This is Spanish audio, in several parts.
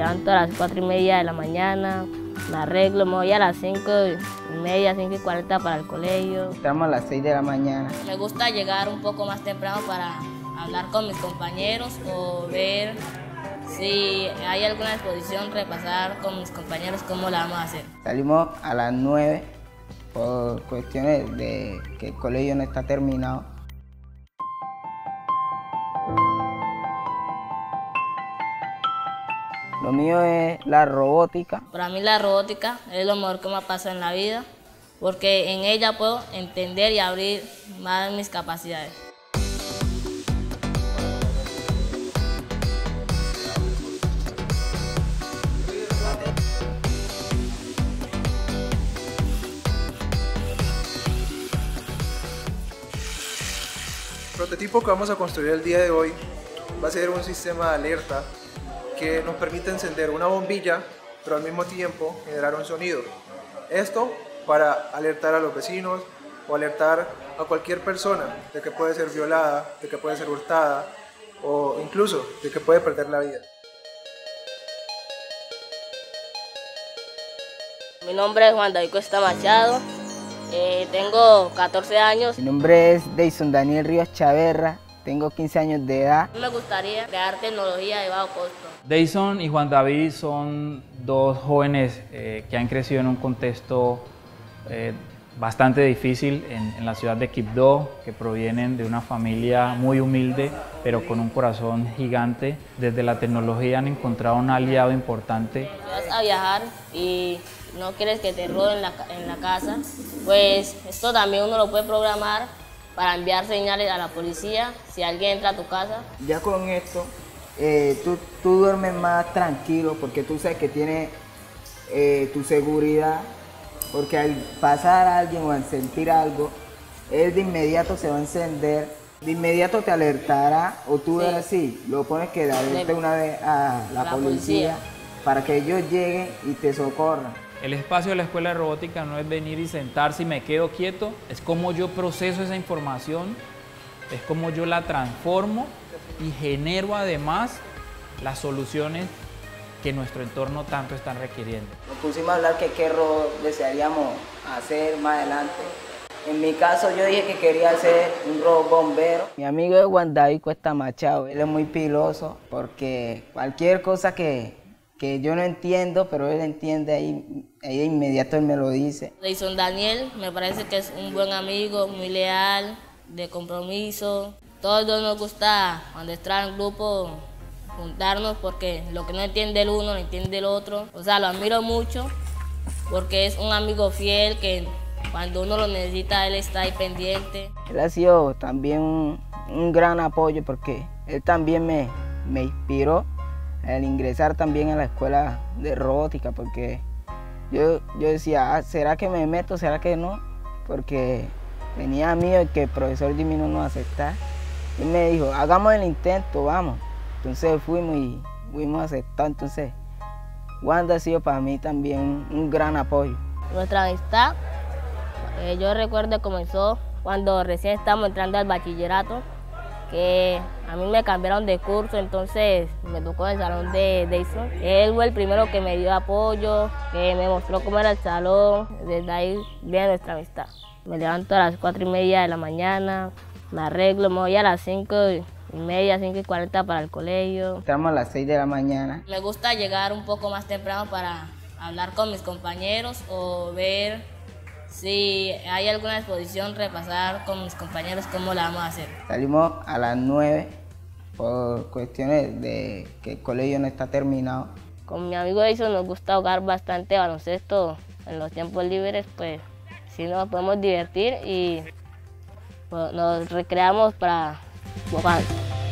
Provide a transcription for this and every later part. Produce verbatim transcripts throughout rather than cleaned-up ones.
levanto a las cuatro y media de la mañana, me arreglo, me voy a las cinco y media, cinco y cuarenta para el colegio. Estamos a las seis de la mañana. Me gusta llegar un poco más temprano para hablar con mis compañeros o ver si hay alguna exposición, repasar con mis compañeros cómo la vamos a hacer. Salimos a las nueve por cuestiones de que el colegio no está terminado. Lo mío es la robótica. Para mí la robótica es lo mejor que me ha pasado en la vida, porque en ella puedo entender y abrir más mis capacidades. El prototipo que vamos a construir el día de hoy va a ser un sistema de alerta que nos permite encender una bombilla, pero al mismo tiempo generar un sonido. Esto para alertar a los vecinos o alertar a cualquier persona de que puede ser violada, de que puede ser hurtada o incluso de que puede perder la vida. Mi nombre es Juan David Cuesta Machado, eh, tengo catorce años. Mi nombre es Deison Daniel Ríos Chaverra, tengo quince años de edad. Me gustaría crear tecnología de bajo costo. Deison y Juan David son dos jóvenes eh, que han crecido en un contexto eh, bastante difícil en, en la ciudad de Quibdó, que provienen de una familia muy humilde, pero con un corazón gigante. Desde la tecnología han encontrado un aliado importante. Si vas a viajar y no quieres que te roben la, en la casa, pues esto también uno lo puede programar para enviar señales a la policía si alguien entra a tu casa. Ya con esto, eh, tú, tú duermes más tranquilo porque tú sabes que tienes eh, tu seguridad, porque al pasar a alguien o al sentir algo, él de inmediato se va a encender, de inmediato te alertará, o tú Sí. eres así, lo pones que le alerte una vez a la, La policía, policía para que ellos lleguen y te socorran. El espacio de la Escuela de Robótica no es venir y sentarse y me quedo quieto, es como yo proceso esa información, es como yo la transformo y genero además las soluciones que nuestro entorno tanto están requiriendo. Nos pusimos a hablar que qué robot desearíamos hacer más adelante. En mi caso yo dije que quería hacer un robot bombero. Mi amigo es Juan David Cuesta Machado, él es muy piloso porque cualquier cosa que, que yo no entiendo, pero él entiende ahí, ahí de inmediato él me lo dice. Deison Daniel me parece que es un buen amigo, muy leal, de compromiso. Todos nos gusta cuando está en grupo juntarnos porque lo que no entiende el uno, lo entiende el otro. O sea, lo admiro mucho porque es un amigo fiel que cuando uno lo necesita, él está ahí pendiente. Él ha sido también un, un gran apoyo porque él también me, me inspiró al ingresar también a la escuela de robótica porque yo, yo decía, ah, ¿será que me meto? ¿Será que no? Porque tenía miedo que el profesor Jimmy no nos aceptara. Y me dijo, hagamos el intento, vamos. Entonces fuimos y fuimos aceptados. Entonces, Wanda ha sido para mí también un, un gran apoyo. Nuestra amistad, eh, yo recuerdo que comenzó cuando recién estábamos entrando al bachillerato, que a mí me cambiaron de curso, entonces me tocó el salón de Deison. Él fue el primero que me dio apoyo, que me mostró cómo era el salón. Desde ahí viene nuestra amistad. Me levanto a las cuatro y media de la mañana, me arreglo, me voy a las cinco y media, cinco y cuarenta para el colegio. Estamos a las seis de la mañana. Me gusta llegar un poco más temprano para hablar con mis compañeros o ver si hay alguna exposición, repasar con mis compañeros cómo la vamos a hacer. Salimos a las nueve por cuestiones de que el colegio no está terminado. Con mi amigo Deison nos gusta jugar bastante baloncesto en los tiempos libres, pues sí nos podemos divertir y pues, nos recreamos para jugar.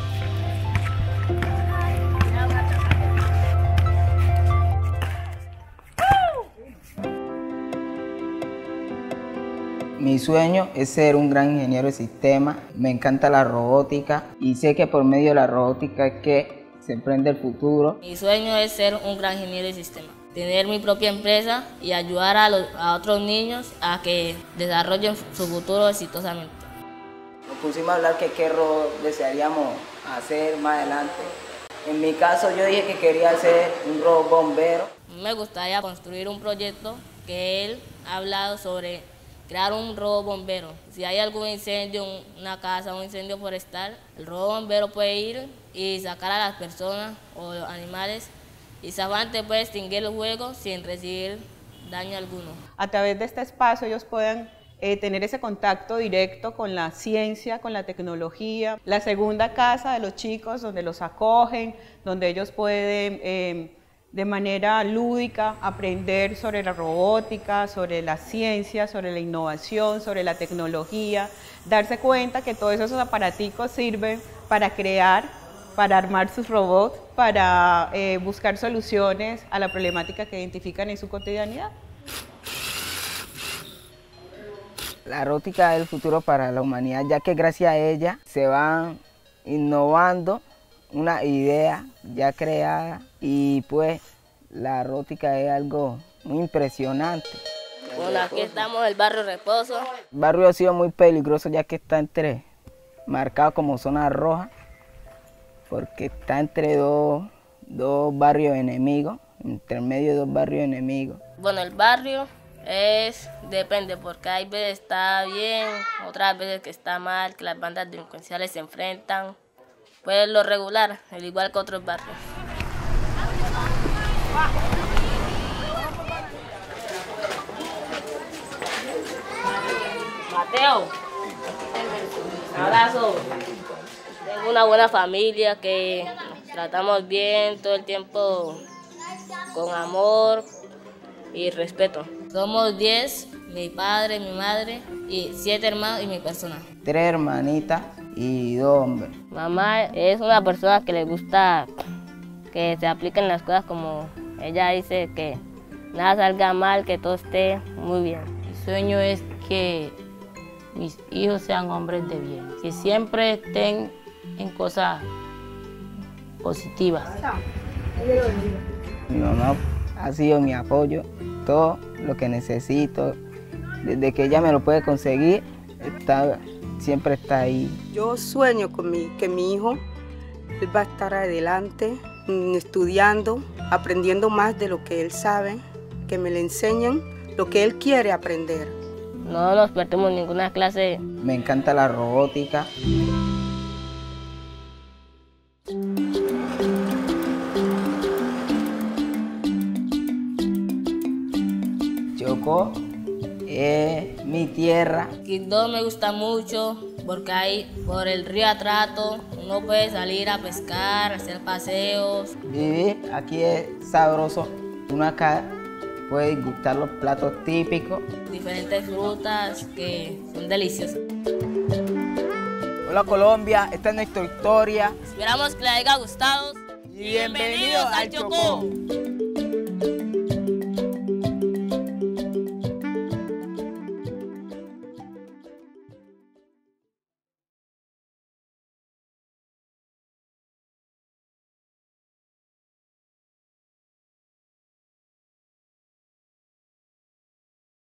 Mi sueño es ser un gran ingeniero de sistemas. Me encanta la robótica y sé que por medio de la robótica es que se emprende el futuro. Mi sueño es ser un gran ingeniero de sistemas, tener mi propia empresa y ayudar a, los, a otros niños a que desarrollen su futuro exitosamente. Nos pusimos a hablar que qué robot desearíamos hacer más adelante. En mi caso yo dije que quería ser un robot bombero. Me gustaría construir un proyecto que él ha hablado sobre crear un robot bombero. Si hay algún incendio en una casa, un incendio forestal, el robot bombero puede ir y sacar a las personas o los animales y Savante puede extinguir el fuego sin recibir daño alguno. A través de este espacio ellos puedan eh, tener ese contacto directo con la ciencia, con la tecnología. La segunda casa de los chicos donde los acogen, donde ellos pueden eh, de manera lúdica aprender sobre la robótica, sobre la ciencia, sobre la innovación, sobre la tecnología, darse cuenta que todos esos aparaticos sirven para crear, para armar sus robots, para eh, buscar soluciones a la problemática que identifican en su cotidianidad. La robótica es el futuro para la humanidad, ya que gracias a ella se van innovando una idea ya creada y pues la robótica es algo muy impresionante. Bueno, aquí estamos en el barrio Reposo. El barrio ha sido muy peligroso ya que está entre, marcado como zona roja, porque está entre dos, dos barrios enemigos, entre medio de dos barrios enemigos. Bueno, el barrio es, depende, porque hay veces está bien, otras veces que está mal, que las bandas delincuenciales se enfrentan. Pues lo regular, al igual que otros barrios. Mateo, un abrazo. Tengo una buena familia que nos tratamos bien todo el tiempo con amor y respeto. Somos diez, mi padre, mi madre, y siete hermanos y mi persona. Tres hermanitas y dos hombres. Mamá es una persona que le gusta que se apliquen las cosas como ella dice, que nada salga mal, que todo esté muy bien. Mi sueño es que mis hijos sean hombres de bien, que siempre estén en cosas positivas. Mi mamá ha sido mi apoyo, todo lo que necesito, desde que ella me lo puede conseguir, está, siempre está ahí. Yo sueño con mi, que mi hijo él va a estar adelante, estudiando, aprendiendo más de lo que él sabe, que me le enseñen lo que él quiere aprender. No nos perdemos ninguna clase. Me encanta la robótica. Chocó es mi tierra. Quibdó me gusta mucho porque ahí por el río Atrato uno puede salir a pescar, hacer paseos. Vivir aquí es sabroso. Uno acá puede gustar los platos típicos. Diferentes frutas que son deliciosas. Hola Colombia, esta es nuestra historia. Esperamos que les haya gustado. Y bienvenidos al Chocó.